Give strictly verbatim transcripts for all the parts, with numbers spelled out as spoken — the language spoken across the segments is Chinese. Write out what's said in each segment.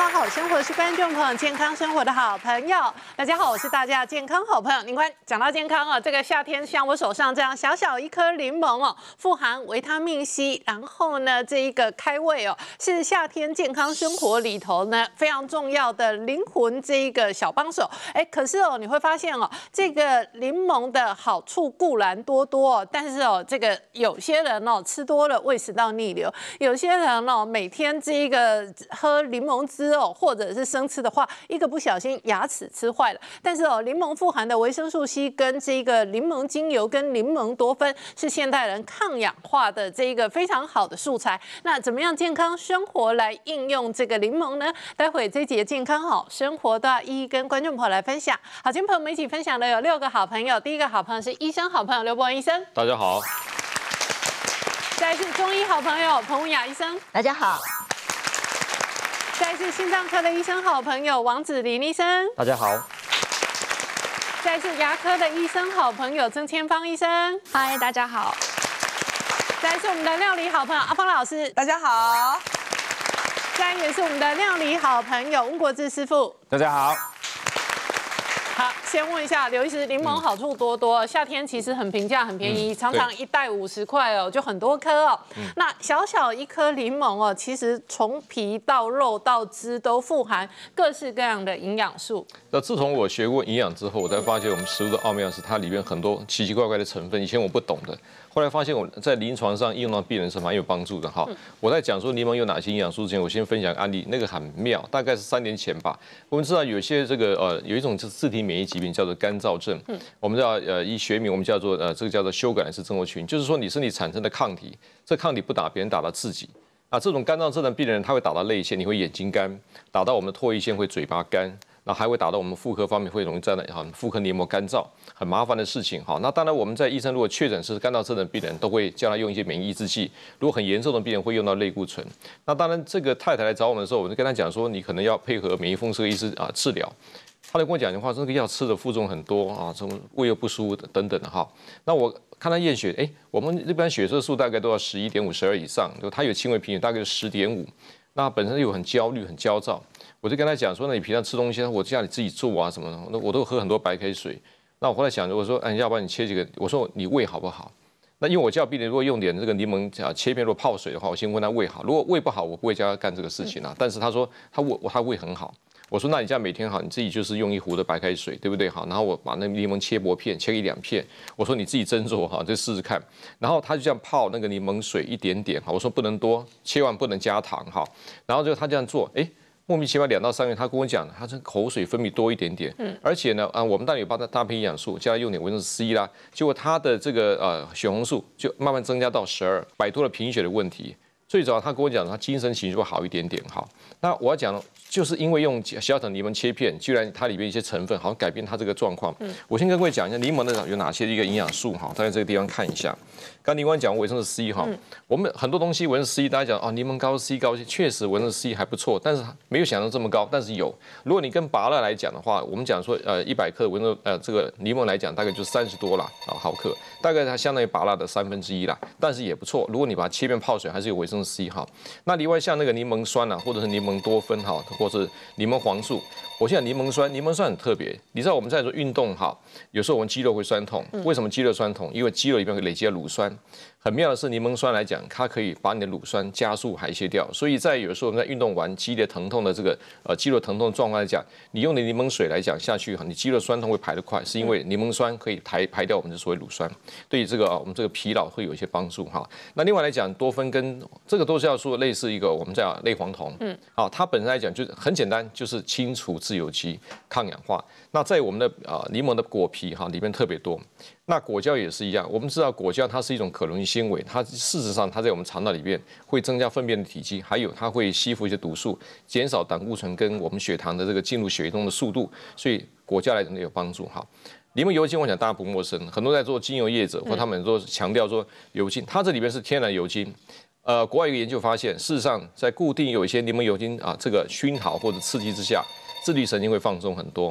康好生活是观众朋友健康生活的好朋友。大家好，我是大家健康好朋友。您看，讲到健康哦，这个夏天像我手上这样小小一颗柠檬哦，富含维他命 C， 然后呢，这一个开胃哦，是夏天健康生活里头呢非常重要的灵魂这一个小帮手。哎，可是哦，你会发现哦，这个柠檬的好处固然多多哦，但是哦，这个有些人哦吃多了胃食道逆流，有些人哦每天这一个喝柠檬汁哦，或者是生吃的话，一个不小心牙齿吃坏了。但是哦，柠檬富含的维生素 C 跟这个柠檬精油跟柠檬多酚是现代人抗氧化的这一个非常好的素材。那怎么样健康生活来应用这个柠檬呢？待会这节健康好生活都要一一跟观众朋友来分享。好，今天朋友们一起分享的有六个好朋友。第一个好朋友是医生好朋友刘伯文医生， 大家好。 再来是中医好朋友彭文雅医生， 大家好。 再来是心脏科的医生好朋友王子林医生， 大家好。 再来是牙科的医生好朋友曾千芳医生， 嗨，大家好。 再来是我们的料理好朋友阿芳老师， 大家好。 再来也是我们的料理好朋友吴国志师傅， 大家好。 好，先问一下刘医师，柠檬好处多多，夏天其实很平价、很便宜，嗯、常常一袋五十块哦，就很多颗哦。嗯、那小小一颗柠檬哦，其实从皮到肉到汁都富含各式各样的营养素。 那自从我学过营养之后，我才发现我们食物的奥妙是它里面很多奇奇怪怪的成分，以前我不懂的。后来发现我在临床上应用到病人是蛮有帮助的哈。嗯、我在讲说柠檬有哪些营养素之前，我先分享案例，那个很妙，大概是三年前吧。我们知道有些这个呃有一种自体免疫疾病叫做干燥症，嗯、我们知道呃医学名我们叫做呃这个叫做修改氏症候群，就是说你身体产生的抗体，这抗体不打别人，打到自己。啊，这种干燥症的病人他会打到泪腺，你会眼睛干；打到我们的唾液腺会嘴巴干。然后还会打到我们妇科方面，会容易造成哈妇科黏膜干燥，很麻烦的事情哈。那当然，我们在医生如果确诊是干燥症的病人，都会叫他用一些免疫抑制剂。如果很严重的病人会用到类固醇。那当然，这个太太来找我们的时候，我就跟她讲说，你可能要配合免疫风湿医师啊治疗。她就跟我讲的话，这个药吃的副作用很多啊，什么胃又不舒服等等的哈。那我看她验血，哎，我们一般血色素大概都要十一点五、十二以上，就她有轻微贫血，大概是十点五。那本身又很焦虑、很焦躁。我就跟他讲说，那你平常吃东西，我叫你自己做啊什么的，那我都喝很多白开水。那我后来想着，我说，哎，要不然你切几个？我说你胃好不好？那因为我叫病人如果用点这个柠檬啊切片，如果泡水的话，我先问他胃好。如果胃不好，我不会叫他干这个事情啊。但是他说他胃他胃很好。我说那你这样每天好，你自己就是用一壶的白开水，对不对？好，然后我把那柠檬切薄片，切一两片。我说你自己斟酌哈，就试试看。然后他就这样泡那个柠檬水一点点哈，我说不能多，千万不能加糖哈。然后就他这样做，哎。莫名其妙两到三个月，他跟我讲，他这口水分泌多一点点，嗯，而且呢，啊，我们当然有帮他搭配营养素，叫他用点维生素 C 啦，结果他的这个呃血红素就慢慢增加到十二，摆脱了贫血的问题。最早他跟我讲，他精神情绪会好一点点，好，那我要讲，就是因为用小小柠檬切片，居然它里面一些成分好像改变它这个状况。嗯，我先跟各位讲一下柠檬的有哪些一个营养素哈，大家这个地方看一下。刚您刚讲维生素 C 哈，嗯、我们很多东西维生素 C， 大家讲哦，柠檬高 C 高，确实维生素 C 还不错，但是没有想象这么高，但是有。如果你跟芭乐来讲的话，我们讲说呃一百克维生素呃这个柠檬来讲，大概就三十多啦啊毫克，大概它相当于芭乐的三分之一啦，但是也不错。如果你把它切片泡水，还是有维生素 C 哈。那另外像那个柠檬酸啊，或者是柠檬多酚哈，或者是柠檬黄素。我现在柠檬酸，柠檬酸很特别。你知道我们在做运动哈，有时候我们肌肉会酸痛，为什么肌肉酸痛？因为肌肉里面会累积了乳酸。很妙的是，柠檬酸来讲，它可以把你的乳酸加速排泄掉。所以在有时候我们在运动完激烈疼痛的这个呃肌肉疼痛的状况来讲，你用的柠檬水来讲下去哈，你肌肉酸痛会排得快，是因为柠檬酸可以排排掉我们的所谓乳酸，对于这个啊我们这个疲劳会有一些帮助哈。那另外来讲，多酚跟这个都是要说类似一个我们叫类黄酮，嗯，好，它本身来讲就是很简单，就是清除自由基、抗氧化。那在我们的啊、呃、柠檬的果皮哈里面特别多。那果胶也是一样，我们知道果胶它是一种可溶性纤维，它事实上它在我们肠道里面会增加粪便的体积，还有它会吸附一些毒素，减少胆固醇跟我们血糖的这个进入血液中的速度，所以果胶来讲有帮助哈。柠檬油精，我想大家不陌生，很多在做精油业者或他们都强调说油精，它这里面是天然油精。呃，国外一个研究发现，事实上在固定有一些柠檬油精啊这个熏陶或者刺激之下，自律神经会放松很多。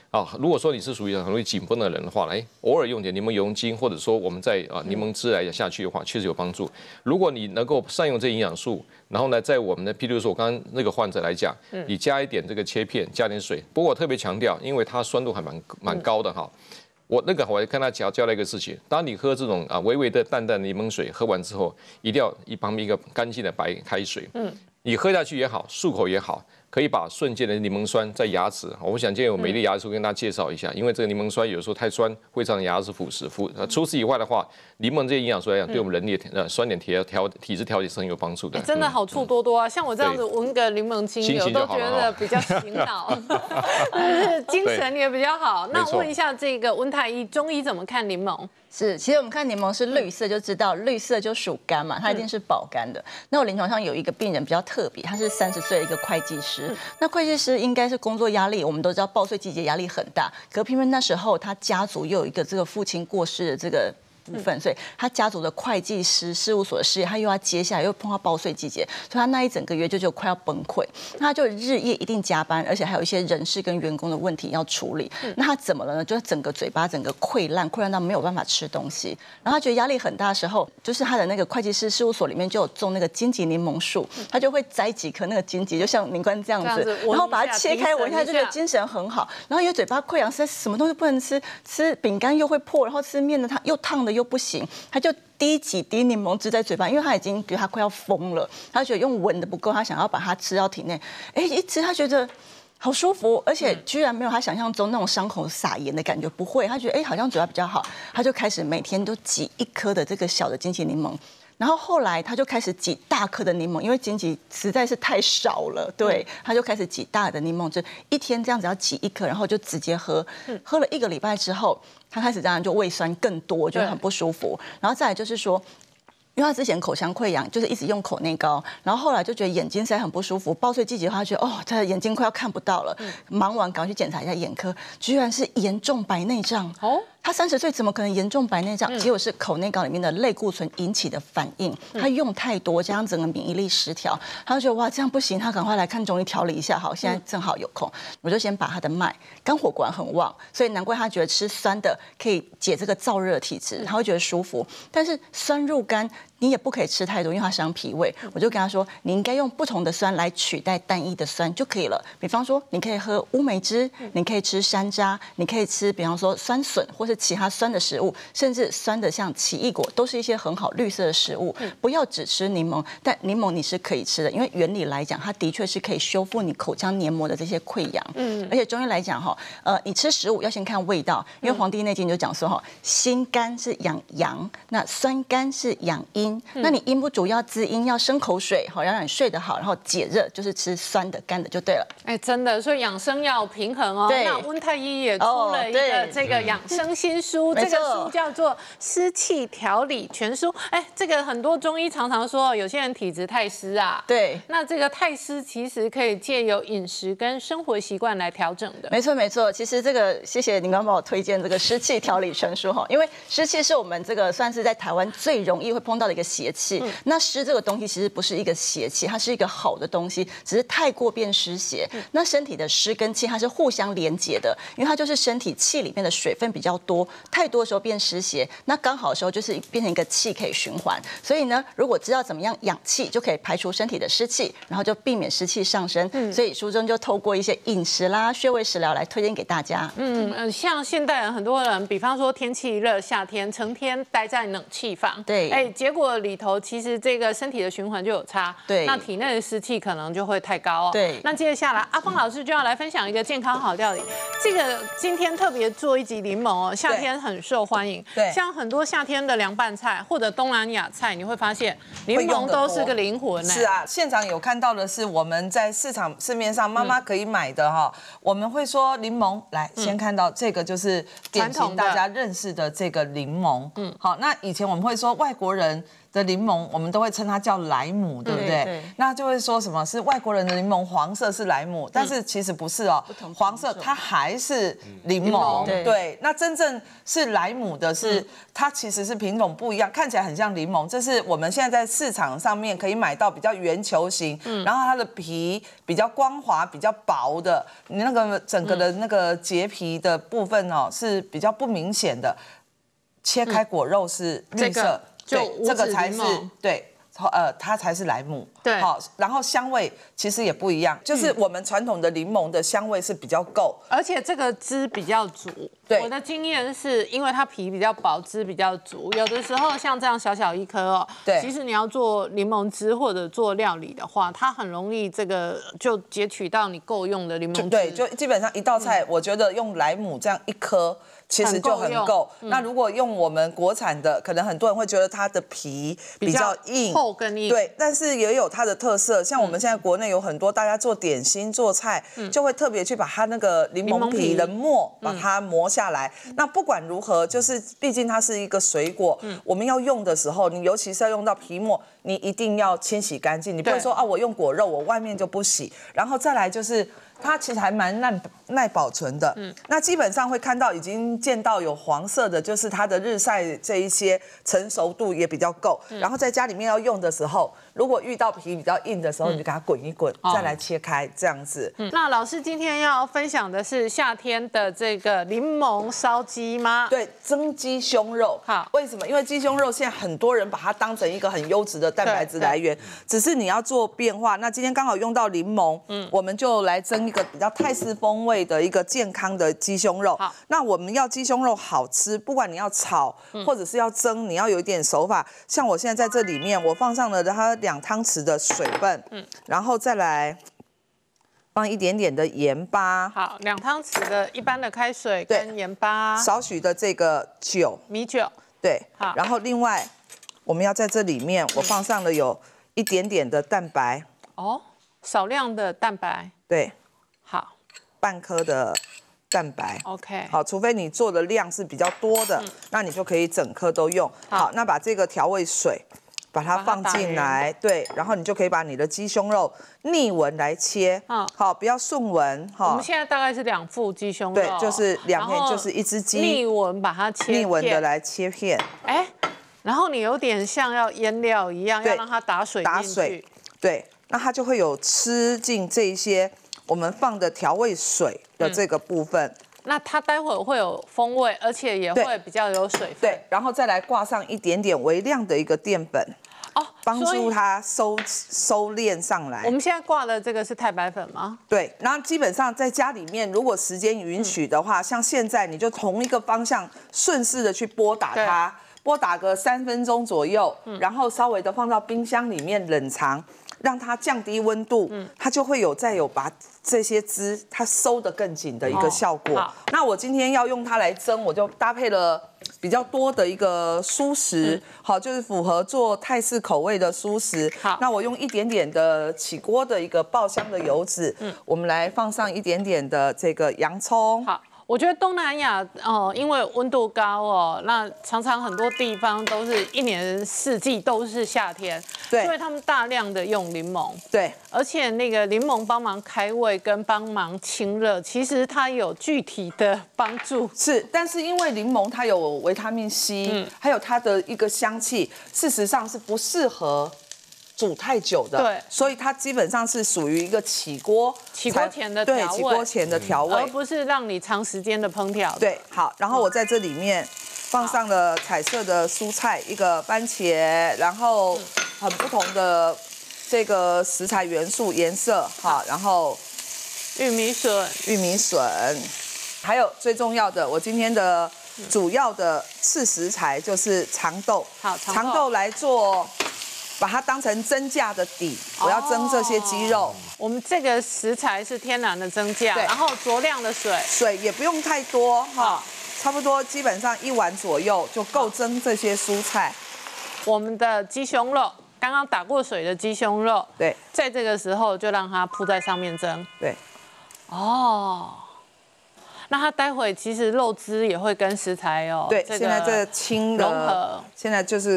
啊，如果说你是属于很容易紧绷的人的话，哎，偶尔用点柠檬油精，或者说我们在啊柠檬汁来下去的话，确实有帮助。如果你能够善用这营养素，然后呢，在我们的，譬如说我刚刚那个患者来讲，你加一点这个切片，加点水。不过我特别强调，因为它酸度还蛮蛮高的哈。我那个我还跟他教教了一个事情，当你喝这种啊微微的淡淡的柠檬水，喝完之后，一定要一旁边一个干净的白开水。嗯，你喝下去也好，漱口也好。可以把瞬间的柠檬酸在牙齿，我想今天有美丽牙齿跟大家介绍一下，因为这个柠檬酸有时候太酸会造成牙齿腐蚀。腐除此以外的话，柠檬这些营养素来讲，对我们人体的呃酸碱调调体质调节是很有帮助的。 真的好处多多啊！像我这样子闻个柠檬精油，都觉得比较醒脑，精神也比较好。那问一下这个温太医，中医怎么看柠檬？ 是，其实我们看柠檬是绿色就知道，绿色就属肝嘛，它一定是保肝的。那我临床上有一个病人比较特别，他是三十岁的一个会计师。那会计师应该是工作压力，我们都知道报税季节压力很大，可偏偏那时候他家族又有一个这个父亲过世的这个部分，所以他家族的会计师事务所的事业，他又要接下来，又碰到报税季节，所以他那一整个月就就快要崩溃。那他就日夜一定加班，而且还有一些人事跟员工的问题要处理。那他怎么了呢？就是整个嘴巴整个溃烂，溃烂到没有办法吃东西。然后他觉得压力很大的时候，就是他的那个会计师事务所里面就有种那个荆棘柠檬树，他就会摘几颗那个荆棘，就像宁官这样子，然后把它切开闻一下，就觉得精神很好。然后因为嘴巴溃疡，实在什么东西不能吃，吃饼干又会破，然后吃面的它又烫的又不行，他就滴几滴柠檬汁在嘴巴，因为他已经觉得他快要疯了，他觉得用闻的不够，他想要把它吃到体内。哎，一吃他觉得好舒服，而且居然没有他想象中那种伤口撒盐的感觉，不会，他觉得哎好像嘴巴比较好，他就开始每天都挤一颗的这个小的荆棘柠檬。然后后来他就开始挤大颗的柠檬，因为荆棘实在是太少了，对，他就开始挤大的柠檬汁，一天这样子要挤一颗，然后就直接喝，喝了一个礼拜之后，他开始当然就胃酸更多，就很不舒服。然后再来就是说，因为他之前口腔溃疡，就是一直用口内膏，然后后来就觉得眼睛实在很不舒服。报税季节，他觉得哦，他的眼睛快要看不到了，忙完赶快去检查一下眼科，居然是严重白内障。哦。他三十岁怎么可能严重白内障？结果是口内膏里面的类固醇引起的反应，他用太多，加上整个免疫力失调，他就觉得哇这样不行，他赶快来看中医调理一下。好，现在正好有空，我就先把他的脉，肝火管很旺，所以难怪他觉得吃酸的可以解这个燥热体质，他会觉得舒服。但是酸入肝，你也不可以吃太多，因为它伤脾胃。我就跟他说，你应该用不同的酸来取代单一的酸就可以了。比方说，你可以喝乌梅汁，你可以吃山楂，你可以吃，比方说酸笋或是其他酸的食物，甚至酸的像奇异果，都是一些很好绿色的食物。不要只吃柠檬，但柠檬你是可以吃的，因为原理来讲，它的确是可以修复你口腔黏膜的这些溃疡。嗯，而且中医来讲哈，呃，你吃食物要先看味道，因为《黄帝内经》就讲说哈，辛甘是养阳，那酸甘是养阴。那你阴不足要滋阴，要生口水，好要让你睡得好，然后解热就是吃酸的干的就对了。 哎，真的，所以养生要平衡哦。那温太医也出了一个这个养生新书，这个书叫做《湿气调理全书》。哎，这个很多中医常常说，有些人体质太湿啊。 对。 那这个太湿其实可以借由饮食跟生活习惯来调整的。 没错没错，其实这个谢谢您刚帮我推荐这个湿气调理全书哈，因为湿气是我们这个算是在台湾最容易会碰到的一个邪气。嗯、那湿这个东西其实不是一个邪气，它是一个好的东西，只是太过变湿邪。嗯、那身体的湿跟气它是互相连结的，因为它就是身体气里面的水分比较多，太多的时候变湿邪，那刚好的时候就是变成一个气可以循环。所以呢，如果知道怎么样养气，就可以排除身体的湿气，然后就避免湿气上升。嗯、所以书中就透过一些饮食啦、穴位食疗来推荐给大家。 嗯嗯，像现代人很多人，比方说天气热，夏天成天待在冷气房， 对， 哎，结果里头其实这个身体的循环就有差， 对， 那体内的湿气可能就会太高哦。 对， 那接下来阿峰老师就要来分享一个健康好料理，这个今天特别做一集柠檬哦，夏天很受欢迎。 对， 像很多夏天的凉拌菜或者东南亚菜，你会发现柠檬都是个灵魂。 是啊，现场有看到的是我们在市场市面上妈妈可以买的哈，嗯、我们会说柠檬，来先看到这个就是典型大家认识的这个柠檬。嗯，好，那以前我们会说外国人的柠檬，我们都会称它叫莱姆，对不对？ 对那就会说什么是外国人的柠檬黄色是莱姆，但是其实不是哦，黄色它还是柠檬。 对对，那真正是莱姆的是它其实是品种不一样，看起来很像柠檬，这是我们现在在市场上面可以买到比较圆球形，然后它的皮比较光滑、比较薄的，你那个整个的那个结皮的部分哦是比较不明显的，切开果肉是绿色。对，这个才是对，呃，它才是莱姆。 对， 好，然后香味其实也不一样，就是我们传统的柠檬的香味是比较够， 而且这个汁比较足。 对， 我的经验是因为它皮比较薄，汁比较足。有的时候像这样小小一颗哦， 对， 其实你要做柠檬汁或者做料理的话，它很容易这个就截取到你够用的柠檬汁。 对，就基本上一道菜，我觉得用莱姆这样一颗。其实就很够。那如果用我们国产的，可能很多人会觉得它的皮比较硬， 厚更硬。 对，但是也有它的特色。像我们现在国内有很多大家做点心、做菜，就会特别去把它那个柠檬皮的末把它磨下来。那不管如何，就是毕竟它是一个水果，我们要用的时候，你尤其是要用到皮末，你一定要清洗干净。你不会说啊，我用果肉，我外面就不洗。然后再来就是。它其实还蛮耐耐保存的，嗯，那基本上会看到已经见到有黄色的，就是它的日晒这一些成熟度也比较够，嗯、然后在家里面要用的时候，如果遇到皮比较硬的时候，嗯、你就给它滚一滚，哦、再来切开这样子。 嗯，那老师今天要分享的是夏天的这个柠檬烧鸡吗？ 对，蒸鸡胸肉。 好， 为什么？因为鸡胸肉现在很多人把它当成一个很优质的蛋白质来源，只是你要做变化。那今天刚好用到柠檬，嗯，我们就来蒸一个比较泰式风味的一个健康的鸡胸肉。好，那我们要鸡胸肉好吃，不管你要炒或者是要蒸，你要有一点手法。像我现在在这里面，我放上了它两汤匙的水分，嗯，然后再来放一点点的盐巴。 好，两汤匙的一般的开水跟盐巴， 少许的这个酒， 米酒。 对，好，然后另外我们要在这里面，我放上了有一点点的蛋白。 哦，少量的蛋白。 对。 好， 半颗的蛋白 ，OK， 好，除非你做的量是比较多的，嗯、那你就可以整颗都用。好，好那把这个调味水把它放进来，对，然后你就可以把你的鸡胸肉逆纹来切，嗯、好，不要顺纹哈。 我们现在大概是两副鸡胸肉， 对，就是两片，就是一只鸡逆纹把它切逆纹的来切片， 哎，然后你有点像要腌料一样，要让它打水打水，对，那它就会有吃进这一些。我们放的调味水的这个部分，嗯、 那它待会会有风味，而且也会比较有水分。 对，然后再来挂上一点点微量的一个淀粉，哦，帮助它收收敛上来。 我们现在挂的这个是太白粉吗？ 对，然后基本上在家里面，如果时间允许的话，嗯、像现在你就同一个方向顺势的去拨打它，拨打个三分钟左右，嗯、然后稍微的放到冰箱里面冷藏。让它降低温度，嗯、它就会有再有把这些汁它收得更紧的一个效果。哦、那我今天要用它来蒸，我就搭配了比较多的一个蔬食，嗯、好，就是符合做泰式口味的蔬食。好，那我用一点点的起锅的一个爆香的油脂，嗯、我们来放上一点点的这个洋葱。 好。我觉得东南亚哦，因为温度高哦，那常常很多地方都是一年四季都是夏天，对，所以他们大量的用柠檬， 对， 而且那个柠檬帮忙开胃跟帮忙清热，其实它有具体的帮助。 是，但是因为柠檬它有维他命 C，嗯、还有它的一个香气，事实上是不适合煮太久的， 对， 所以它基本上是属于一个起锅起锅前的调味， 对，起锅前的调味， 而不是让你长时间的烹调。 对，好，然后我在这里面放上了彩色的蔬菜，一个番茄，然后很不同的这个食材元素颜色，好，然后玉米笋， 玉米笋，还有最重要的，我今天的主要的次食材就是长豆， 好， 长豆来做。把它当成蒸架的底，我要蒸这些鸡肉。哦、 我们这个食材是天然的蒸架，然后酌量的水， 水也不用太多哈，差不多基本上一碗左右就够蒸这些蔬菜。 我们的鸡胸肉，刚刚打过水的鸡胸肉， 对， 在这个时候就让它铺在上面蒸。 对， 哦，那它待会其实肉汁也会跟食材哦， 对，这个、现在这清融合， 现在就是。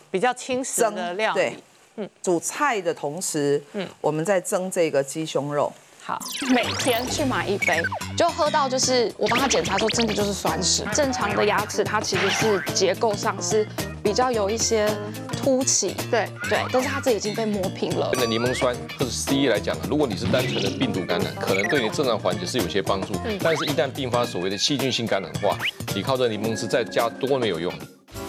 比较轻食的料理。 对，嗯，煮菜的同时，嗯，我们在蒸这个鸡胸肉。 好， 每天去买一杯，就喝到就是我帮他检查说真的就是酸食。正常的牙齿它其实是结构上是比较有一些凸起，对对，但是它这已经被磨平了。 那柠檬酸或者 C E 来讲，如果你是单纯的病毒感染，可能对你正常缓解是有些帮助，但是一旦并发所谓的细菌性感染的话，你靠这柠檬汁再加多没有用。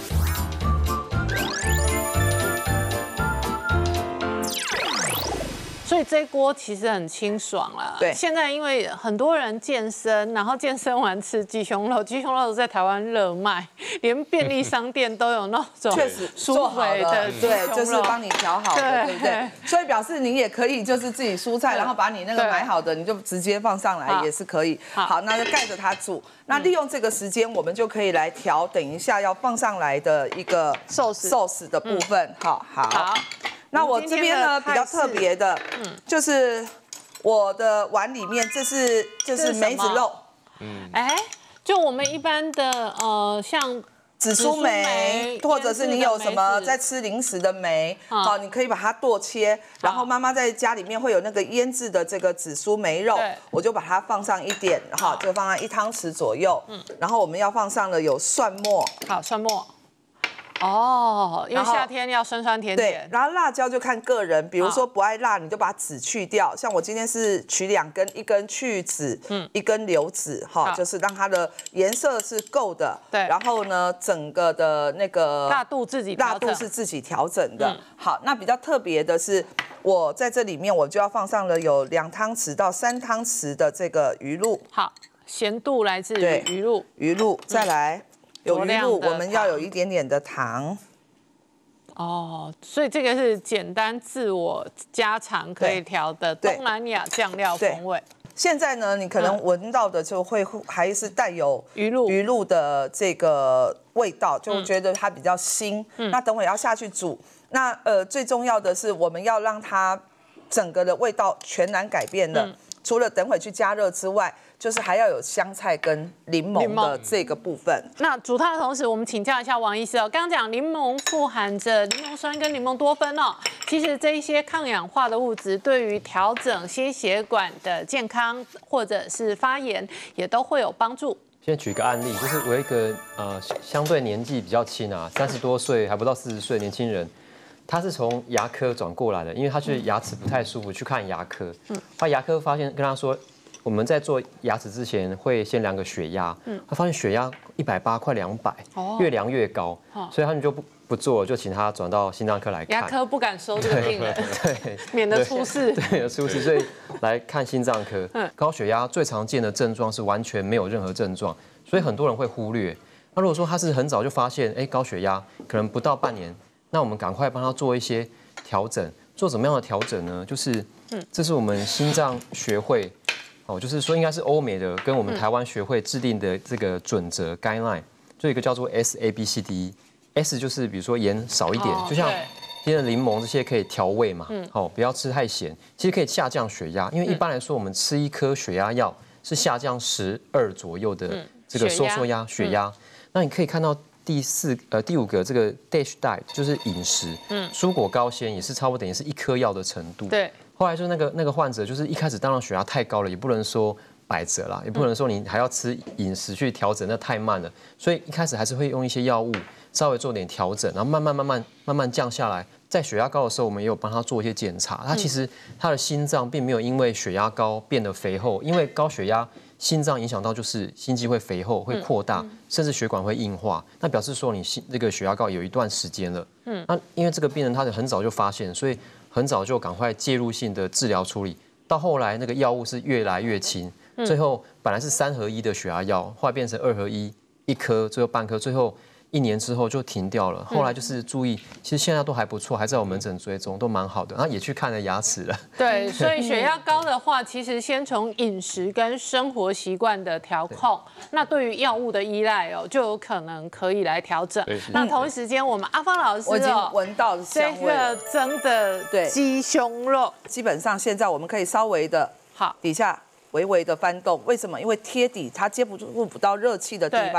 所以这锅其实很清爽啦。 对， 现在因为很多人健身，然后健身完吃鸡胸肉，鸡胸肉在台湾热卖，连便利商店都有那种确实酥肥的鸡胸肉， 对，就是帮你调好的， 对对不对？所以表示你也可以就是自己蔬菜，然后把你那个买好的，你就直接放上来也是可以。好，那就盖着它煮。那利用这个时间，我们就可以来调等一下要放上来的一个寿司寿司的部分。好好。 好。 那我这边呢比较特别的，嗯，就是我的碗里面，这是这是梅子肉， 嗯，哎，就我们一般的呃，像紫苏梅，或者是你有什么在吃零食的梅，好，你可以把它剁切，然后妈妈在家里面会有那个腌制的这个紫苏梅肉，我就把它放上一点，哈，就放在一汤匙左右，嗯，然后我们要放上了有蒜末， 好，蒜末。哦，因为夏天要酸酸甜甜。 对，然后辣椒就看个人，比如说不爱辣，你就把籽去掉。像我今天是取两根，一根去籽，嗯，一根留籽，哈，就是让它的颜色是够的。 对。 然后呢，整个的那个辣度自己辣度是自己调整的。好，那比较特别的是，我在这里面我就要放上了有两汤匙到三汤匙的这个鱼露。 好，咸度来自于鱼露。 鱼露，再来。有鱼露，我们要有一点点的糖。 哦，所以这个是简单自我家常可以调的东南亚酱料风味。 现在呢，你可能闻到的就会还是带有鱼露鱼露的这个味道，就觉得它比较腥。嗯、那等会要下去煮，那呃最重要的是我们要让它整个的味道全然改变了。嗯、除了等会去加热之外。就是还要有香菜跟柠檬的这个部分。 那煮它的同时，我们请教一下王医师哦。刚刚讲柠檬富含着柠檬酸跟柠檬多酚哦，其实这一些抗氧化的物质对于调整心血管的健康或者是发炎也都会有帮助。 先举个案例，就是我有一个呃相对年纪比较轻啊，三十多岁还不到四十岁年轻人。他是从牙科转过来的，因为他去牙齿不太舒服，去看牙科。嗯，他牙科发现跟他说。我们在做牙齿之前会先量个血压，嗯，他发现血压一百八，快两百，越量越高，所以他们就不不做，就请他转到心脏科来看。 牙科不敢收这个病人， 对， 免得出事， 对，有出事，所以来看心脏科。嗯，高血压最常见的症状是完全没有任何症状，所以很多人会忽略。那如果说他是很早就发现，哎，高血压可能不到半年，那我们赶快帮他做一些调整。做怎么样的调整呢？就是，嗯，这是我们心脏学会。哦，就是说应该是欧美的跟我们台湾学会制定的这个准则 guideline， 就一个叫做 S A B C D E。S 就是比如说盐少一点，就像今天的柠檬这些可以调味嘛，哦，不要吃太咸，其实可以下降血压，因为一般来说我们吃一颗血压药是下降十二左右的这个收缩压血压。那你可以看到第四呃第五个这个 dash diet 就是饮食，嗯，蔬果高纤也是差不多等于是一颗药的程度， 对。 后来就那个那个患者，就是一开始当然血压太高了，也不能说百折啦，也不能说你还要吃饮食去调整，那太慢了。所以一开始还是会用一些药物稍微做点调整，然后慢慢慢慢慢慢降下来。在血压高的时候，我们也有帮他做一些检查，他其实他的心脏并没有因为血压高变得肥厚，因为高血压心脏影响到就是心肌会肥厚、会扩大，甚至血管会硬化，那表示说你心这个血压高有一段时间了。嗯，那因为这个病人他很早就发现，所以。很早就赶快介入性的治疗处理，到后来那个药物是越来越轻，最后本来是三合一的血压药，后来变成二合一，一颗，最后半颗，最后一年之后就停掉了。后来就是注意，其实现在都还不错，还在我门诊追踪，都蛮好的。然后也去看了牙齿了。 对，所以血压高的话，其实先从饮食跟生活习惯的调控，那对于药物的依赖哦，就有可能可以来调整。那同一时间，我们阿芳老师我已经闻到香味了， 这个蒸的鸡胸肉， 基本上现在我们可以稍微的好底下微微的翻动，为什么？因为贴底它接不住不到热气的地方。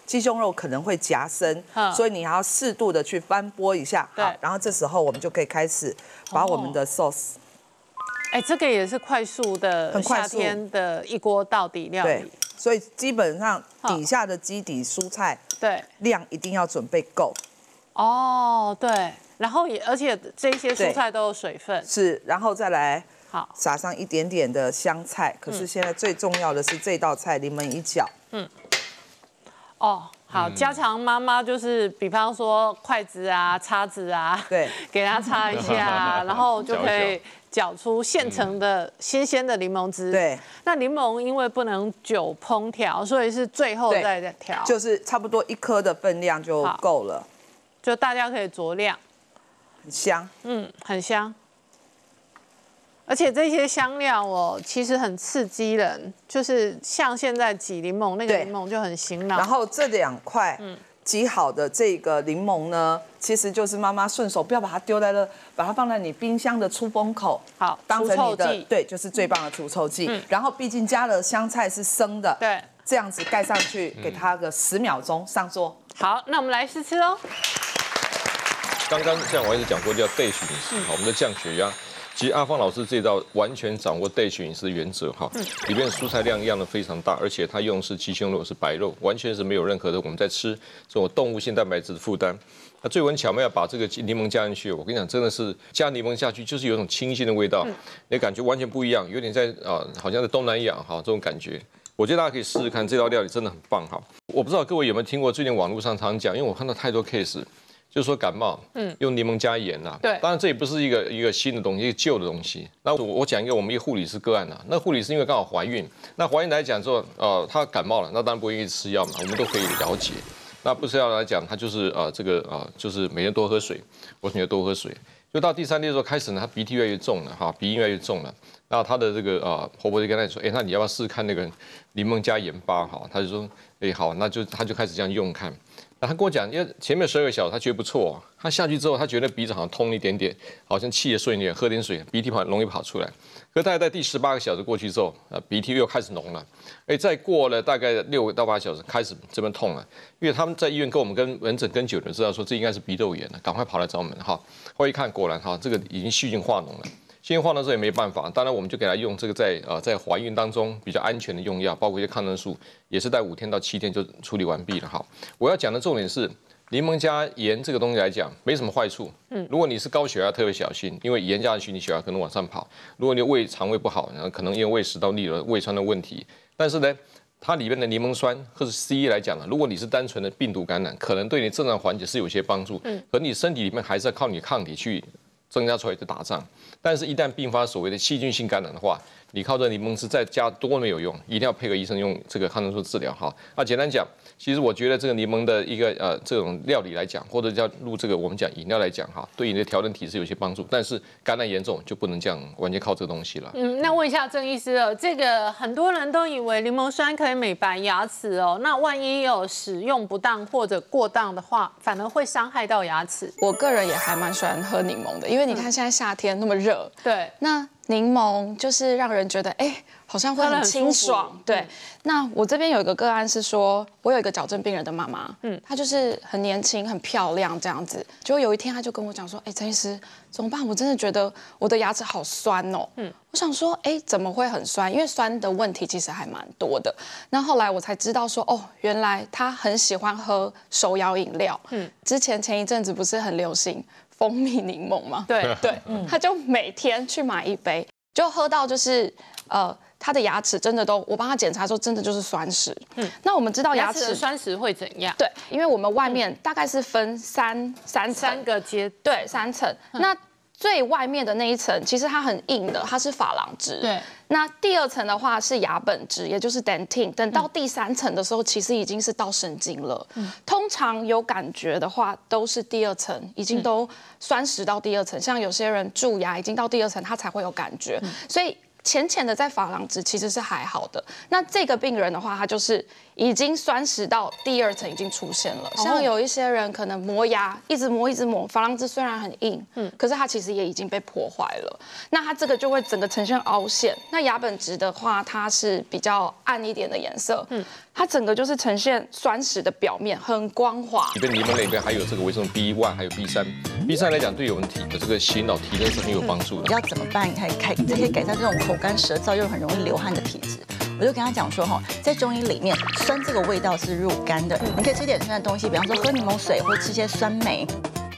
鸡胸肉可能会夹生， 嗯所以你还要适度的去翻拨一下。 对好，然后这时候我们就可以开始把我们的 sauce。 哎，这个也是快速的夏很快速天的一锅到底料对理。， 所以基本上底下的基底蔬菜对， 量一定要准备够。 哦，对，然后也而且这些蔬菜都有水分。 是，然后再来好， 撒上一点点的香菜。可是现在最重要的是这道菜临门一脚。 哦，好，家常妈妈就是，比方说筷子啊、叉子啊， 对， 给它擦一下，然后就可以搅出现成的新鲜的柠檬汁。 对， 那柠檬因为不能久烹调，所以是最后对再调， 就是差不多一颗的分量就好够了， 就大家可以酌量。 很香。 嗯，很香。而且这些香料哦，其实很刺激人，就是像现在挤柠檬，那个对柠檬就很醒脑。 然后这两块嗯挤好的这个柠檬呢，其实就是妈妈顺手不要把它丢在了，把它放在你冰箱的出风口， 好， 当成你的除臭剂对，就是最棒的除臭剂。然后毕竟加了香菜是生的， 对， 这样子盖上去，给它个十秒钟上桌。 好，那我们来试吃哦。 刚刚像我一直讲过叫 Dash 饮食，好，我们的降血压。其实阿芳老师这道完全掌握 Dash 饮食的原则哈，里面蔬菜量样的非常大，而且它用的是鸡胸肉，是白肉，完全是没有任何的我们在吃这种动物性蛋白质的负担。那最文巧妙，把这个柠檬加进去，我跟你讲，真的是加柠檬下去就是有一种清新的味道，你感觉完全不一样，有点在啊、呃，好像在东南亚哈这种感觉。我觉得大家可以试试看，这道料理真的很棒哈。我不知道各位有没有听过，最近网络上常讲，因为我看到太多 case。就是说感冒，嗯，用柠檬加盐啦。 对， 当然这也不是一个一个新的东西，一个旧的东西。那我我讲一个我们一个护理师个案啦，那护理师因为刚好怀孕，那怀孕来讲之后，呃，她感冒了，那当然不愿意吃药嘛，我们都可以了解。那不吃药来讲，她就是呃这个呃就是每天多喝水，我女儿多喝水。就到第三天的时候开始呢，她鼻涕越来越重了哈，鼻音越来越重了。那她的这个呃婆婆就跟她说，哎，那你要不要试试看那个柠檬加盐巴哈？她就说，哎好，那就她就开始这样用看。那他跟我讲，因为前面十二个小时他觉得不错，他下去之后他觉得鼻子好像通一点点，好像气也顺一点，喝点水，鼻涕跑容易跑出来。可大概在第十八个小时过去之后，呃，鼻涕又开始浓了。哎，再过了大概六到八小时，开始这边痛了。因为他们在医院跟我们跟门诊跟久了，知道说这应该是鼻窦炎了，赶快跑来找我们哈。后来一看，果然哈，这个已经细菌化脓了。细菌化脓之后也没办法，当然我们就给他用这个在呃在怀孕当中比较安全的用药，包括一些抗生素，也是在五天到七天就处理完毕了哈。我要讲的重点是。柠檬加盐这个东西来讲，没什么坏处。嗯，如果你是高血压，特别小心，因为盐加进去，你血压可能往上跑。如果你胃肠胃不好，然后可能因为胃食道逆流、胃酸的问题。但是呢，它里面的柠檬酸或者 C 来讲呢，如果你是单纯的病毒感染，可能对你症状缓解是有些帮助。嗯，可你身体里面还是要靠你抗体去增加出来的打仗。但是，一旦并发所谓的细菌性感染的话，你靠这柠檬汁再加多没有用，一定要配合医生用这个抗生素治疗哈。那简单讲，其实我觉得这个柠檬的一个呃这种料理来讲，或者叫入这个我们讲饮料来讲哈，对你的调整体质有些帮助。但是感染严重就不能这样完全靠这个东西了。 嗯，那问一下郑医师哦，这个很多人都以为柠檬酸可以美白牙齿哦，那万一有使用不当或者过当的话，反而会伤害到牙齿。 我个人也还蛮喜欢喝柠檬的，因为你看现在夏天那么热， 对， 那柠檬就是让人觉得哎，好像会很清爽。对，那我这边有一个个案是说，我有一个矫正病人的妈妈，嗯，她就是很年轻、很漂亮这样子，结果有一天她就跟我讲说，哎，陈医师怎么办？我真的觉得我的牙齿好酸哦。嗯，我想说，哎，怎么会很酸？因为酸的问题其实还蛮多的。那后来我才知道说，哦，原来她很喜欢喝手摇饮料。嗯，之前前一阵子不是很流行蜂蜜柠檬吗？ 对对，他就每天去买一杯，就喝到就是呃，他的牙齿真的都，我帮他检查说真的就是酸蚀。嗯，那我们知道牙齿的酸蚀会怎样？ 对，因为我们外面大概是分三三层三个阶， 对，三层。那最外面的那一层其实它很硬的，它是珐琅质。 对。 那第二层的话是牙本质，也就是 dentin。等到第三层的时候，其实已经是到神经了。嗯。通常有感觉的话，都是第二层，已经都酸蚀到第二层。像有些人蛀牙已经到第二层，他才会有感觉。所以浅浅的在珐琅质其实是还好的。那这个病人的话，他就是已经酸蚀到第二层已经出现了。像有一些人可能磨牙，一直磨一直磨，珐琅质虽然很硬，嗯，可是它其实也已经被破坏了。那它这个就会整个呈现凹陷。那牙本质的话，它是比较暗一点的颜色，嗯，它整个就是呈现酸蚀的表面，很光滑。 里边柠檬里边还有这个维生素 B 一 还有 B 三 ，B 三来讲对我们体的这个醒脑提升是很有帮助的。 要怎么办？可以改，可以改善这种口干舌燥又很容易流汗的体质。我就跟他讲说哈，在中医里面，酸这个味道是入肝的，你可以吃点酸的东西，比方说喝柠檬水或吃些酸梅。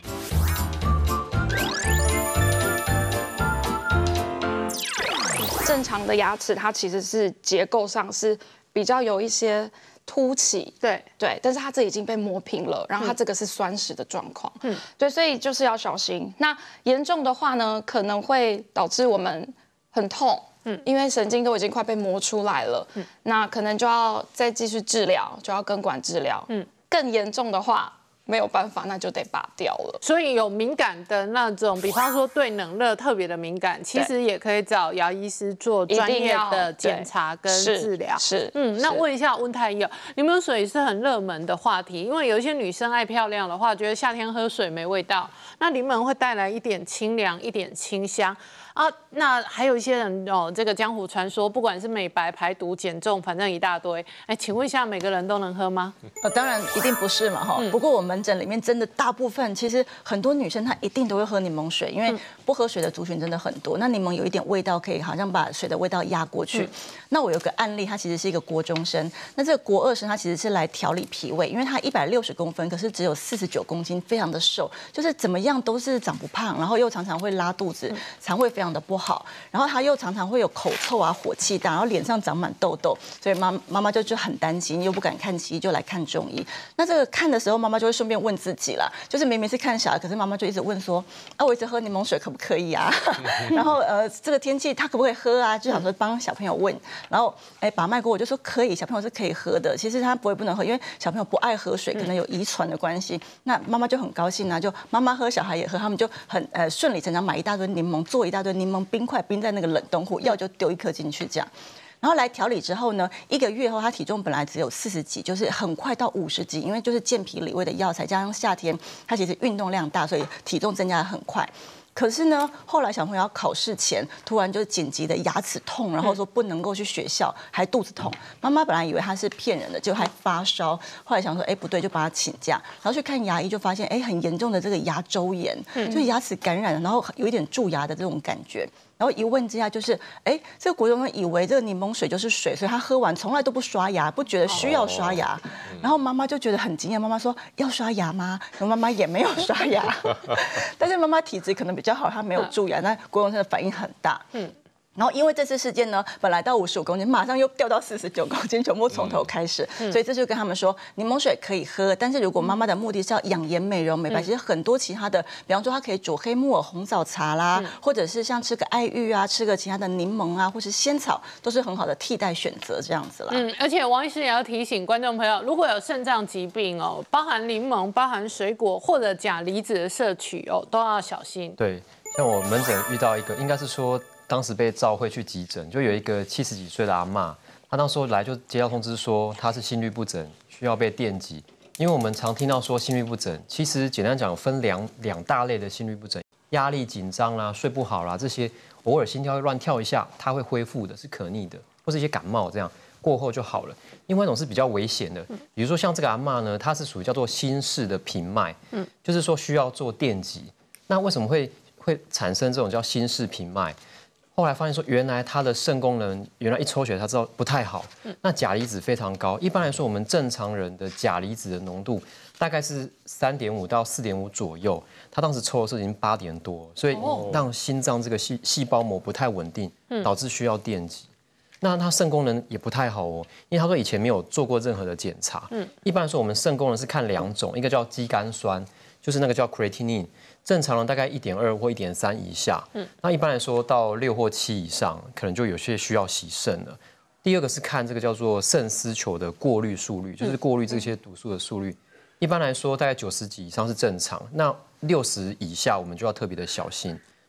正常的牙齿它其实是结构上是比较有一些凸起，对对，但是它这已经被磨平了，然后它这个是酸蚀的状况，嗯，对，所以就是要小心。那严重的话呢，可能会导致我们很痛，嗯，因为神经都已经快被磨出来了，嗯，那可能就要再继续治疗，就要根管治疗，嗯，更严重的话。没有办法，那就得拔掉了。 所以有敏感的那种，比方说对冷热特别的敏感，其实也可以找牙医师做专业的检查跟治疗。 是， 嗯，那问一下温太医，柠檬水是很热门的话题，因为有一些女生爱漂亮的话，觉得夏天喝水没味道，那柠檬会带来一点清凉，一点清香。啊，那还有一些人哦，这个江湖传说，不管是美白、排毒、减重，反正一大堆。哎，请问一下，每个人都能喝吗？ 呃，当然一定不是嘛，哈。不过我门诊里面真的大部分，其实很多女生她一定都会喝柠檬水，因为不喝水的族群真的很多。那柠檬有一点味道，可以好像把水的味道压过去。嗯、那我有个案例，他其实是一个国中生，那这个国二生他其实是来调理脾胃，因为他一百六十公分，可是只有四十九公斤，非常的瘦，就是怎么样都是长不胖，然后又常常会拉肚子，肠胃非常的不好。然后他又常常会有口臭啊、火气大，然后脸上长满痘痘，所以妈妈妈就就很担心，又不敢看西医，就来看中医。那这个看的时候，妈妈就会顺便问自己啦，就是明明是看小孩，可是妈妈就一直问说：啊，我一直喝柠檬水可不可以啊？然后呃，这个天气他可不可以喝啊？就想说帮小朋友问，然后哎把脉过，我就说可以，小朋友是可以喝的。其实他不会不能喝，因为小朋友不爱喝水，可能有遗传的关系。那妈妈就很高兴啊，就妈妈喝，小孩也喝，他们就很呃顺理成章买一大堆柠檬，做一大堆柠檬冰块冰在那个冷冻库，药就丢一颗进去这样。然后来调理之后呢，一个月后他体重本来只有四十几，就是很快到五十几，因为就是健脾理胃的药材，加上夏天他其实运动量大，所以体重增加得很快。可是呢，后来小朋友要考试前，突然就紧急的牙齿痛，然后说不能够去学校，还肚子痛。妈妈本来以为他是骗人的，结果还发烧。后来想说，哎，不对，就帮他请假，然后去看牙医，就发现，哎，很严重的这个牙周炎，就是牙齿感染，然后有一点蛀牙的这种感觉。然后一问之下，就是，哎，这个国中生以为这个柠檬水就是水，所以他喝完从来都不刷牙，不觉得需要刷牙。然后妈妈就觉得很惊讶，妈妈说要刷牙吗？然后妈妈也没有刷牙，但是妈妈体质可能比较好，她没有蛀牙，但国中生的反应很大。嗯。然后因为这次事件呢，本来到五十五公斤，马上又掉到四十九公斤，全部从头开始。嗯、所以这就跟他们说，柠檬水可以喝，但是如果妈妈的目的是要养颜、美容、美白，嗯、其实很多其他的，比方说她可以煮黑木耳红枣茶啦，嗯、或者是像吃个爱玉啊，吃个其他的柠檬啊，或是仙草，都是很好的替代选择，这样子啦。 嗯，而且王医师也要提醒观众朋友，如果有肾脏疾病哦，包含柠檬、包含水果或者钾离子的摄取哦，都要小心。 对，像我门诊遇到一个，应该是说。当时被召会去急诊，就有一个七十几岁的阿嬷，她那时候来就接到通知说她是心律不整，需要被电击。因为我们常听到说心律不整，其实简单讲分两两大类的心律不整，压力紧张啦、睡不好啦这些，偶尔心跳会乱跳一下，它会恢复的，是可逆的，或是一些感冒这样过后就好了。另外一种是比较危险的，比如说像这个阿嬷呢，她是属于叫做心室的频脉，嗯，就是说需要做电击。那为什么会会产生这种叫心室频脉？后来发现说，原来他的肾功能，原来一抽血他知道不太好。那钾离子非常高，一般来说我们正常人的钾离子的浓度大概是三点五到四点五左右，他当时抽的是已经八点多，所以让心脏这个细细胞膜不太稳定，导致需要电击。那他肾功能也不太好哦，因为他说以前没有做过任何的检查。一般来说我们肾功能是看两种，一个叫肌酐酸，就是那个叫 creatinine。正常人大概一点二或一点三以下，嗯，那一般来说到六或七以上，可能就有些需要洗肾了。第二个是看这个叫做肾丝球的过滤速率，就是过滤这些毒素的速率。一般来说大概九十几以上是正常，那六十以下我们就要特别的小心。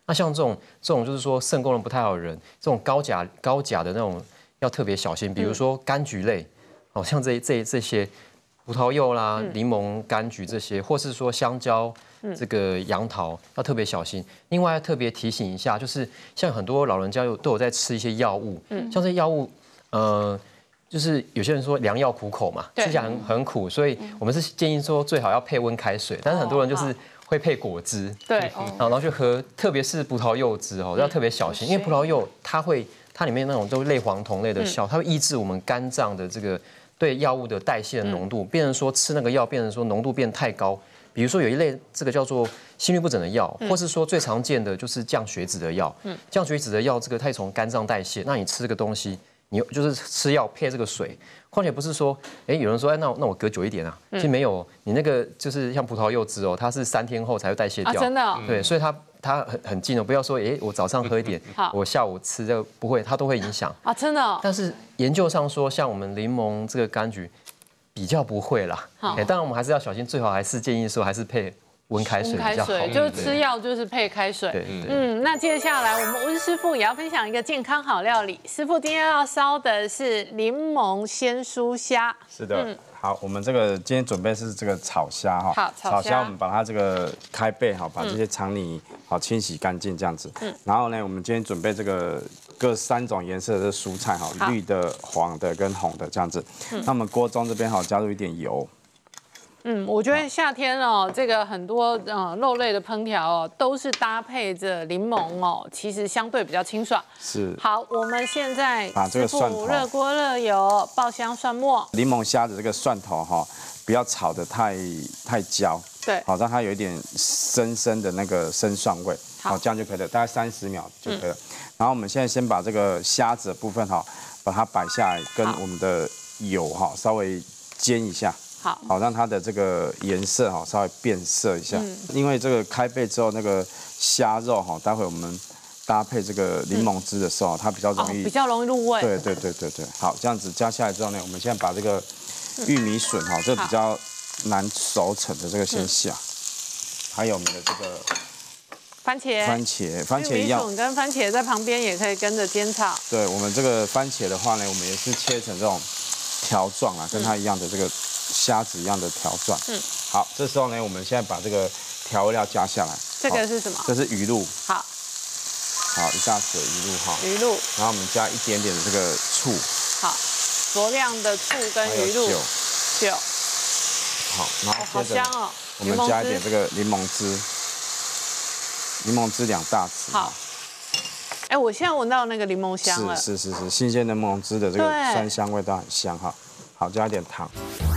那像这种这种就是说肾功能不太好的人，这种高钾高钾的那种要特别小心，比如说柑橘类，哦，像这这这些葡萄柚啦、柠檬、柑橘这些，或是说香蕉、这个杨桃，要特别小心。另外要特别提醒一下，就是像很多老人家有都有在吃一些药物，像这些药物，呃。就是有些人说良药苦口嘛，吃起来很很苦，所以我们是建议说最好要配温开水，但是很多人就是会配果汁， 对， 然后去喝，特别是葡萄柚汁哦，要特别小心，因为葡萄柚它会它里面那种都类黄酮类的效，它会抑制我们肝脏的这个对药物的代谢的浓度，变成说吃那个药变成说浓度变太高，比如说有一类这个叫做心律不整的药，或是说最常见的就是降血脂的药，降血脂的药这个它从肝脏代谢，那你吃这个东西。你就是吃药配这个水，况且不是说，哎，有人说，哎，那那我隔久一点啊，其实没有，你那个就是像葡萄柚汁哦，它是三天后才会代谢掉， 真的， 对，所以它它很很近哦，不要说，哎，我早上喝一点，我下午吃这个不会，它都会影响啊，真的。 但是研究上说，像我们柠檬这个柑橘比较不会啦，哎，当然我们还是要小心，最好还是建议说还是配。温开水比较好， 就是吃药就是配开水。 对， 嗯，那接下来我们温师傅也要分享一个健康好料理。师傅今天要烧的是柠檬鲜酥虾。 是的，嗯、好，我们这个今天准备是这个炒虾哈。 好，炒虾， 我们把它这个开背哈，把这些肠泥好清洗干净这样子。嗯。然后呢，我们今天准备这个各三种颜色的蔬菜哈，绿的、黄的跟红的这样子。嗯。那我们锅中这边好加入一点油。 嗯，我觉得夏天哦，这个很多呃肉类的烹调哦，都是搭配着柠檬哦，其实相对比较清爽。 是。 好，我们现在把这个蒜头热锅热油，爆香蒜末， 柠檬虾的这个蒜头哈，不要炒得太太焦， 对， 好让它有一点深深的那个生蒜味，好这样就可以了，大概三十秒就可以了。嗯、然后我们现在先把这个虾子的部分哈，把它摆下来，跟我们的油哈稍微煎一下。 好， 好让它的这个颜色哈稍微变色一下，嗯、因为这个开背之后那个虾肉哈，待会我们搭配这个柠檬汁的时候，它比较容易、 哦、比较容易入味。 对对对对对，好，这样子加下来之后呢，我们现在把这个玉米笋哈，这比较难熟成的这个先下，还有我们的这个番茄， 番茄，番茄一样， 玉米笋跟番茄在旁边也可以跟着煎炒。 对我们这个番茄的话呢，我们也是切成这种条状啊，跟它一样的这个。虾子一样的条状，嗯，好，这时候呢，我们现在把这个调味料加下来。 这个是什么？ 这是鱼露。 好， 好，一大匙鱼露哈。 鱼露。 然后我们加一点点的这个醋。 好，酌量的醋跟鱼露。 酒。 酒。 好，然后好香哦。 我们加一点这个柠檬汁。柠檬汁两大匙。 好。哎，我现在闻到那个柠檬香了。 是是是是，新鲜的柠檬汁的这个酸香味道很香哈。好，加一点糖。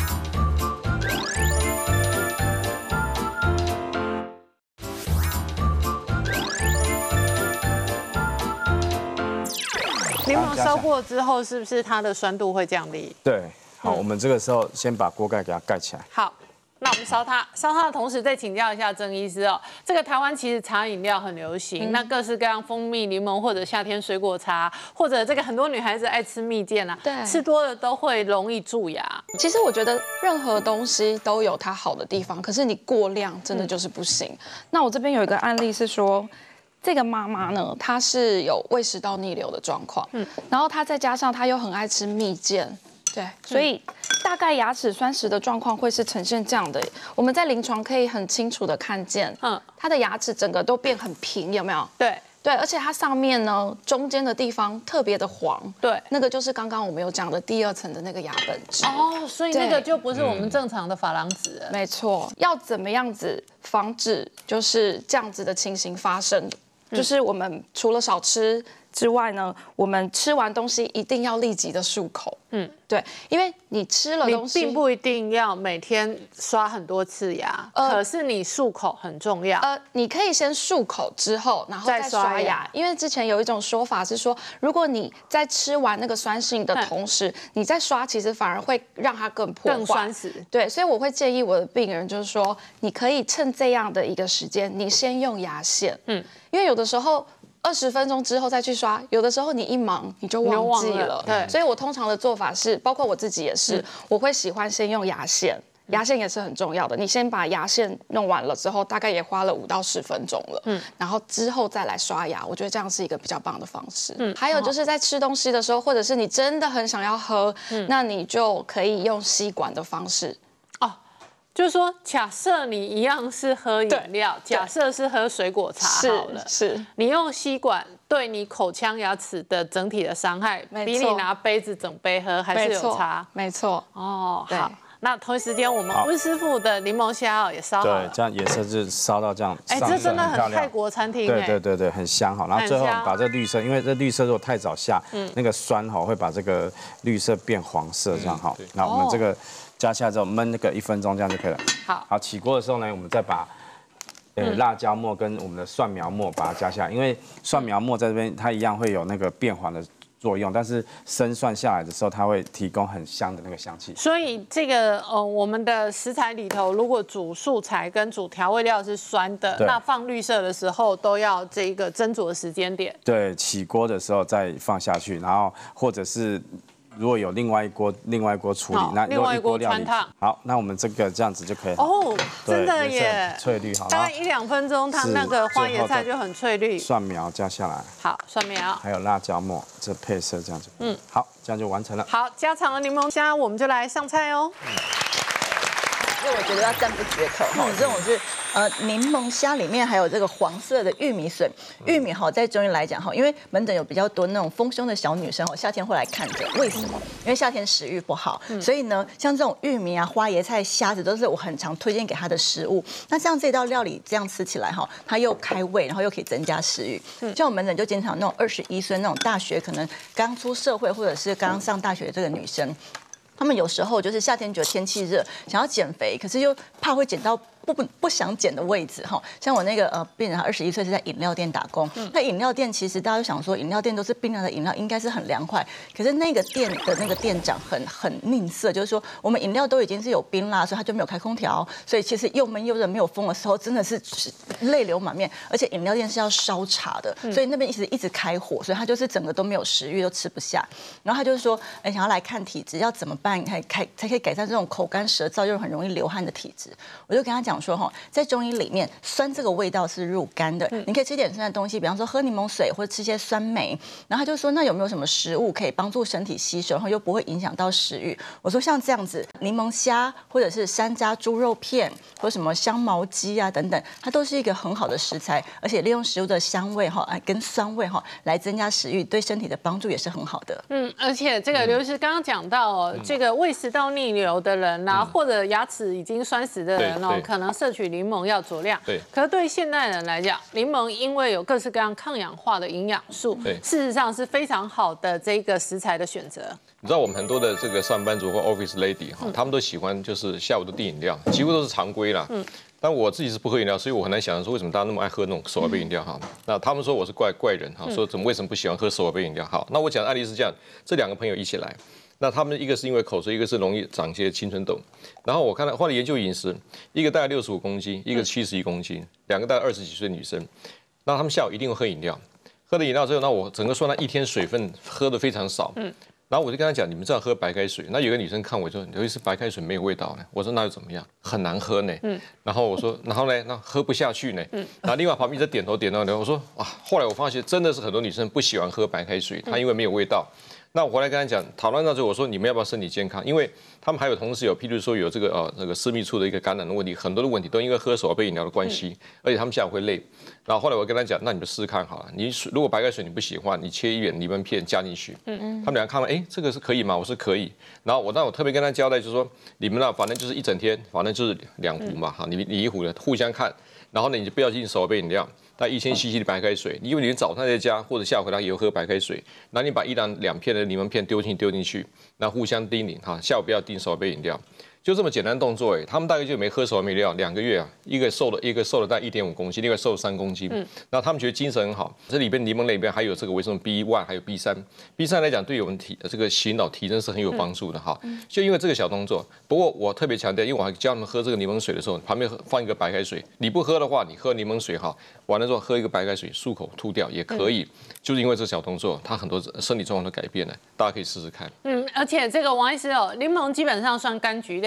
柠檬烧过之后，是不是它的酸度会降低？ 对，好，嗯、我们这个时候先把锅盖给它盖起来。 好。那我们烧它，烧它的同时再请教一下曾医师哦。这个台湾其实茶饮料很流行，嗯、那各式各样蜂蜜、柠檬或者夏天水果茶，或者这个很多女孩子爱吃蜜饯啊， 对， 吃多了都会容易蛀牙。 其实我觉得任何东西都有它好的地方，可是你过量真的就是不行。嗯、那我这边有一个案例是说。这个妈妈呢，她是有胃食道逆流的状况，嗯，然后她再加上她又很爱吃蜜饯，对，所以大概牙齿酸蚀的状况会是呈现这样的。我们在临床可以很清楚的看见，嗯，她的牙齿整个都变很平，有没有？ 对。 对，而且它上面呢，中间的地方特别的黄， 对， 那个就是刚刚我们有讲的第二层的那个牙本质。 哦，所以那个就不是我们正常的珐琅质。 没错，要怎么样子防止就是这样子的情形发生？嗯、就是我们除了少吃之外呢，我们吃完东西一定要立即的漱口。嗯，对，因为你吃了东西， 并不一定要每天刷很多次牙，呃、可是你漱口很重要。 呃，你可以先漱口之后，然后再刷牙。因为之前有一种说法是说，如果你在吃完那个酸性的同时，嗯、你再刷，其实反而会让它更破坏、 更酸死。 对，所以我会建议我的病人就是说，你可以趁这样的一个时间，你先用牙线。嗯，因为有的时候。二十分钟之后再去刷，有的时候你一忙你就忘记了。 对， 所以我通常的做法是，包括我自己也是，嗯、我会喜欢先用牙线， 牙线也是很重要的。你先把牙线弄完了之后，大概也花了五到十分钟了。嗯，然后之后再来刷牙，我觉得这样是一个比较棒的方式。嗯，还有就是在吃东西的时候，或者是你真的很想要喝，嗯、那你就可以用吸管的方式。 哦，就是说，假设你一样是喝饮料，假设是喝水果茶好了， 是，是你用吸管。对你口腔牙齿的整体的伤害，比你拿杯子整杯喝还是有差。 没错。 哦，好。那同一时间，我们温师傅的柠檬虾也烧好了。 对，这样颜色就烧到这样。 哎，这真的很泰国餐厅。 对对对对，很香哈。然后最后把这绿色，因为这绿色如果太早下，那个酸哈会把这个绿色变黄色这样哈。那我们这个加下之后焖那个一分钟，这样就可以了。 好。 好，起锅的时候呢，我们再把。呃，辣椒末跟我们的蒜苗末把它加下来，因为蒜苗末在这边它一样会有那个变黄的作用，但是生蒜下来的时候，它会提供很香的那个香气。 所以这个呃，我们的食材里头，如果煮素材跟煮调味料是酸的，那放绿色的时候都要这个斟酌的时间点。 对，起锅的时候再放下去，然后或者是。如果有另外一锅，另外一锅处理，那另外一锅穿烫。 好，那我们这个这样子就可以了。 哦，真的耶， 翠绿好， 大概一两分钟，它那个花椰菜就很翠绿。 蒜苗加下来， 好，蒜苗， 还有辣椒末，这配色这样子。嗯，好，这样就完成了。 好，家常的柠檬虾，我们就来上菜哦。 因为我觉得要赞不绝口哈，这种是呃柠檬虾里面还有这个黄色的玉米笋，玉米哈在中医来讲哈，因为门诊有比较多那种丰胸的小女生哈，夏天会来看诊，为什么？因为夏天食欲不好，所以呢，像这种玉米啊、花椰菜、虾子都是我很常推荐给她的食物。那像这道料理这样吃起来哈，它又开胃，然后又可以增加食欲。像我们门诊就经常那种二十一岁那种大学可能刚出社会或者是刚刚上大学的这个女生。他们有时候就是夏天觉得天气热，想要减肥，可是又怕会减到不不不想减的位置哈。像我那个呃病人，他二十一岁是在饮料店打工。那饮料店其实大家都想说，饮料店都是冰凉的饮料，应该是很凉快。可是那个店的那个店长很很吝啬，就是说我们饮料都已经是有冰啦，所以他就没有开空调，所以其实又闷又热没有风的时候，真的是泪流满面。而且饮料店是要烧茶的，所以那边一直一直开火，所以他就是整个都没有食欲，都吃不下。然后他就是说，哎，想要来看体质，要怎么办？才才才可以改善这种口干舌燥又很容易流汗的体质。我就跟他讲说，哈，在中医里面，酸这个味道是入肝的，你可以吃点酸的东西，比方说喝柠檬水或者吃些酸梅。然后他就说，那有没有什么食物可以帮助身体吸收，然后又不会影响到食欲？我说像这样子，柠檬虾或者是山楂猪肉片，或什么香茅鸡啊等等，它都是一个很好的食材，而且利用食物的香味哈，跟酸味哈来增加食欲，对身体的帮助也是很好的。 嗯，而且这个刘医师刚刚讲到哦，这个胃食道逆流的人呐、啊，嗯、或者牙齿已经酸死的人哦，可能摄取柠檬要酌量。对。可是对现代人来讲，柠檬因为有各式各样抗氧化的营养素，事实上是非常好的这个食材的选择。 你知道我们很多的这个上班族或 office lady 哈、嗯，他们都喜欢就是下午都订饮料，几乎都是常规啦。嗯。但我自己是不喝饮料，所以我很难想象说为什么大家那么爱喝那种手摇杯饮料哈。那他们说我是怪怪人哈，说怎么为什么不喜欢喝手摇杯饮料？好，那我讲的案例是这样，这两个朋友一起来。那他们一个是因为口水，一个是容易长一些青春痘。然后我看到后来研究饮食，一个大概六十五公斤，一个七十一公斤，两个大概二十几岁的女生。那他们下午一定会喝饮料，喝了饮料之后，那我整个说那一天水分喝的非常少。嗯。然后我就跟他讲，你们这样喝白开水。那有个女生看我说，有一次白开水没有味道呢。我说那又怎么样？很难喝呢。嗯。然后我说，然后呢，那喝不下去呢。嗯。然后另外旁边一直点头点头点头。我说哇，后来我发现真的是很多女生不喜欢喝白开水，她因为没有味道。那我回来跟他讲，讨论到最后，我说你们要不要身体健康？因为他们还有同事有，譬如说有这个呃这个私密处的一个感染的问题，很多的问题都因为喝手摇杯饮料的关系，而且他们下午会累。然后后来我跟他讲，那你们试试看好了，你如果白开水你不喜欢，你切一点柠檬片加进去。嗯嗯。他们俩看了，哎，这个是可以吗？我说可以。然后我那我特别跟他交代，就是说你们那反正就是一整天，反正就是两壶嘛，哈，你你一壶的互相看，然后呢你就不要进手摇杯饮料。带一千 C C 的白开水，因为你早上在家或者下午回来也会喝白开水，那你把一两两片的柠檬片丢进丢进去，那互相叮咛哈，下午不要订手摇杯饮料，就这么简单动作哎，他们大概就没喝手摇杯饮料两个月啊，一个瘦了一个瘦了大概一点五公斤，另外瘦了三公斤，嗯，那他们觉得精神很好，这里边柠檬类里边还有这个维生素 B 一 还有 B 三 ，B 三来讲对我们体这个洗脑提升是很有帮助的哈，嗯、就因为这个小动作，不过我特别强调，因为我还教他们喝这个柠檬水的时候，旁边放一个白开水，你不喝的话，你喝柠檬水哈。完了之后喝一个白开水，漱口吐掉也可以，嗯、就是因为这小动作，它很多身体状况都改变了，大家可以试试看。 嗯，而且这个王医师哦，柠檬基本上算柑橘类。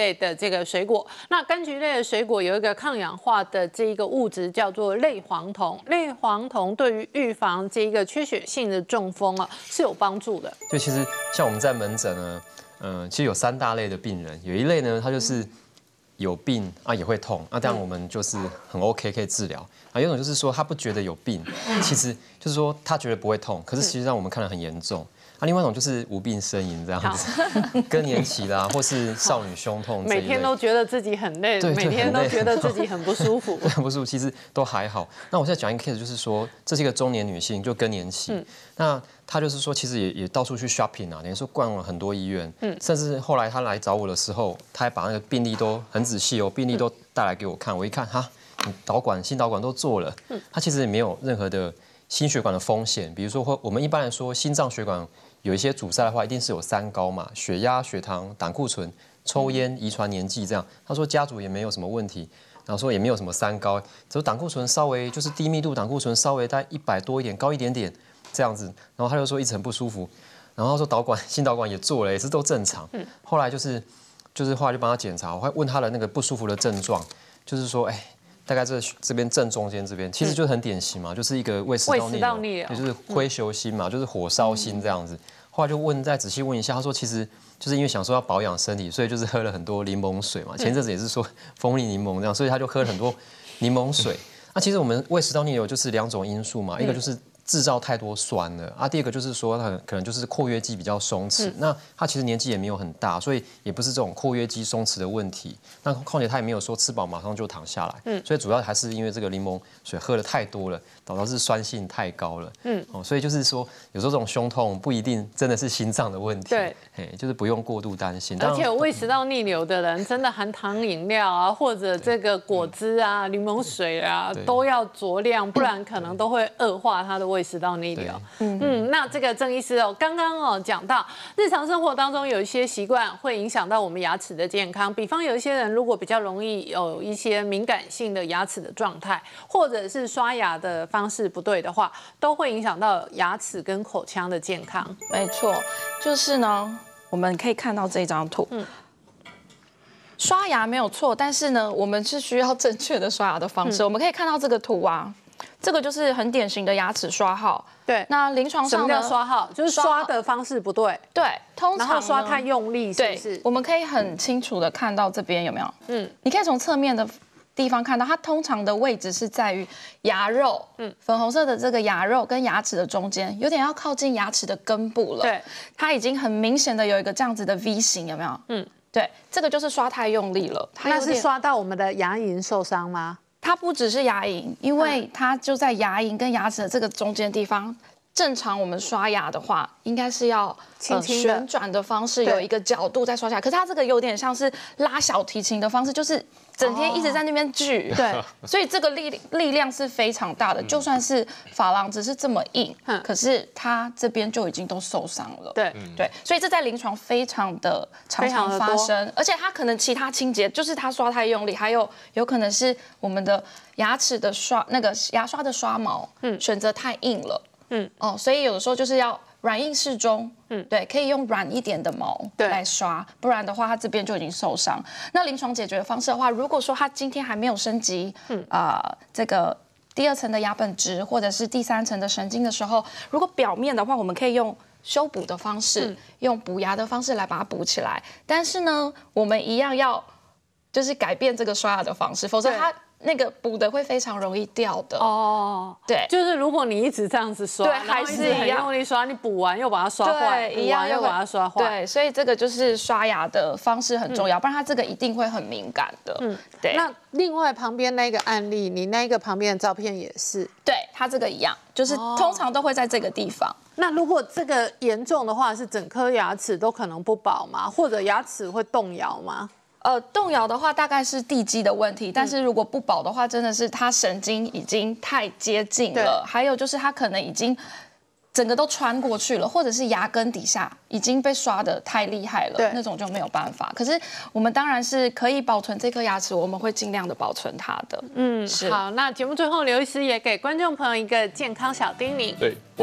类的这个水果。那柑橘类的水果有一个抗氧化的这一个物质叫做类黄酮，类黄酮对于预防这一个缺血性的中风啊是有帮助的。 就其实像我们在门诊呢，嗯、呃，其实有三大类的病人，有一类呢，他就是有病啊也会痛，那、啊、这样我们就是很 OK 可以治疗。啊，有一种就是说他不觉得有病，其实就是说他觉得不会痛，可是实际上我们看得很严重。啊，另外一种就是无病呻吟这样子，更年期啦，或是少女胸痛， 每天都觉得自己很累， 对， 每天都觉得自己很不舒服， 很不舒服，其实都还好。那我现在讲一个 case， 就是说这是一个中年女性，就更年期，嗯、那她就是说其实也也到处去 shopping 啊，等于说逛了很多医院，嗯，甚至后来她来找我的时候，她还把那个病历都很仔细哦，病历都带来给我看，我一看哈，你导管、心导管都做了，嗯，她其实也没有任何的心血管的风险，比如说或我们一般来说心脏血管。有一些阻塞的话，一定是有三高嘛，血压、血糖、胆固醇、抽烟、遗传年纪这样。他说家族也没有什么问题，然后说也没有什么三高，只有胆固醇稍微就是低密度胆固醇稍微在一百多一点，高一点点这样子。然后他就说一直很不舒服，然后说导管、心导管也做了，也是都正常。嗯，后来就是就是后来就帮他检查，我还问他的那个不舒服的症状，就是说哎。大概这这边正中间这边，其实就是很典型嘛，就是一个胃食道逆流，也就是灰球心嘛，就是火烧心这样子。后来就问，再仔细问一下，他说其实就是因为想说要保养身体，所以就是喝了很多柠檬水嘛。前阵子也是说蜂蜜柠檬这样，所以他就喝了很多柠檬水。那其实我们胃食道逆流就是两种因素嘛，一个就是制造太多酸了啊，第二个就是说它可能就是括约肌比较松弛，嗯、那他其实年纪也没有很大，所以也不是这种括约肌松弛的问题。那况且他也没有说吃饱马上就躺下来，嗯，所以主要还是因为这个柠檬水喝的太多了，导致酸性太高了，嗯，哦，所以就是说有时候这种胸痛不一定真的是心脏的问题， 对， 哎，就是不用过度担心。 而且胃食道逆流的人，真的含糖饮料啊，或者这个果汁啊、柠檬水啊，都要酌量，不然可能都会恶化他的胃食道逆流。嗯嗯，那这个郑医师哦，刚刚哦讲到日常生活当中有一些习惯会影响到我们牙齿的健康，比方有一些人如果比较容易有一些敏感性的牙齿的状态，或者是刷牙的方式不对的话，都会影响到牙齿跟口腔的健康。 没错，就是呢，我们可以看到这张图。嗯。刷牙没有错，但是呢，我们是需要正确的刷牙的方式。嗯、我们可以看到这个图啊，这个就是很典型的牙齿刷号。 对， 那临床上呢， 什么叫刷号？就是刷的方式不对。 对，通常然后刷太用力，是不是？ 我们可以很清楚的看到这边有没有？嗯，你可以从侧面的地方看到，它通常的位置是在于牙肉，嗯，粉红色的这个牙肉跟牙齿的中间，有点要靠近牙齿的根部了。 对， 它已经很明显的有一个这样子的 V 型，有没有？嗯。对，这个就是刷太用力了。 那是刷到我们的牙龈受伤吗？ 它不只是牙龈，因为它就在牙龈跟牙齿的这个中间地方。正常我们刷牙的话，应该是要轻轻的、呃、旋转的方式，有一个角度再刷下来。可是它这个有点像是拉小提琴的方式，就是整天一直在那边锯。哦、对，所以这个力力量是非常大的。就算是珐琅质是这么硬，嗯、可是它这边就已经都受伤了。 对对，所以这在临床非常的常常发生，而且它可能其他清洁就是它刷太用力，还有有可能是我们的牙齿的刷那个牙刷的刷毛，嗯，选择太硬了。嗯哦，所以有的时候就是要软硬适中，嗯，对，可以用软一点的毛来刷，不然的话它这边就已经受伤。那临床解决的方式的话，如果说它今天还没有升级，嗯啊、呃，这个第二层的牙本质或者是第三层的神经的时候，如果表面的话，我们可以用修补的方式，嗯、用补牙的方式来把它补起来。但是呢，我们一样要就是改变这个刷牙的方式，否则它。那个补的会非常容易掉的哦，对， 就是如果你一直这样子刷， 对，还是很用力刷，你补完又把它刷坏， 一样又把它刷坏， 对，所以这个就是刷牙的方式很重要，嗯、不然它这个一定会很敏感的。嗯，对。 那另外旁边那个案例，你那个旁边的照片也是， 对，它这个一样，就是通常都会在这个地方。哦、 那如果这个严重的话，是整颗牙齿都可能不保吗？或者牙齿会动摇吗？ 呃，动摇的话大概是地基的问题，但是如果不保的话，真的是它神经已经太接近了，还有就是它可能已经整个都穿过去了，或者是牙根底下已经被刷得太厉害了，那种就没有办法。可是我们当然是可以保存这颗牙齿，我们会尽量的保存它的。嗯， 是。好，那节目最后刘医师也给观众朋友一个健康小叮咛。 对，我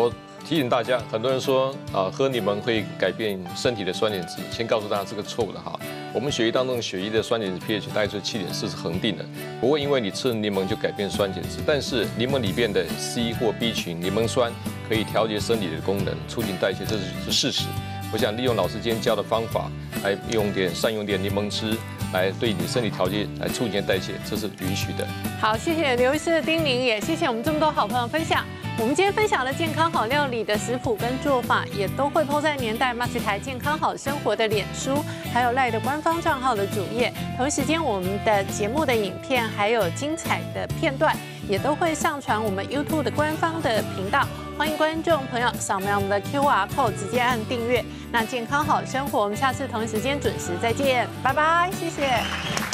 提醒大家，很多人说啊，喝柠檬会改变身体的酸碱值，先告诉大家这个错误的哈。我们血液当中血液的酸碱值 pH 大概是七点四是恒定的，不会因为你吃了柠檬就改变酸碱值。但是柠檬里面的 C 或 B 群柠檬酸可以调节身体的功能，促进代谢，这是是事实。我想利用老师今天教的方法，来用点善用点柠檬汁，来对你身体调节，来促进代谢，这是允许的。 好，谢谢刘医师的叮咛，也谢谢我们这么多好朋友分享。我们今天分享的健康好料理的食谱跟做法，也都会 po 在年代 Max 台健康好生活的脸书，还有赖的官方账号的主页。同时间，我们的节目的影片还有精彩的片段，也都会上传我们 YouTube 的官方的频道。欢迎观众朋友扫描我们的 Q R code， 直接按订阅。那健康好生活，我们下次同一时间准时再见，拜拜，谢谢。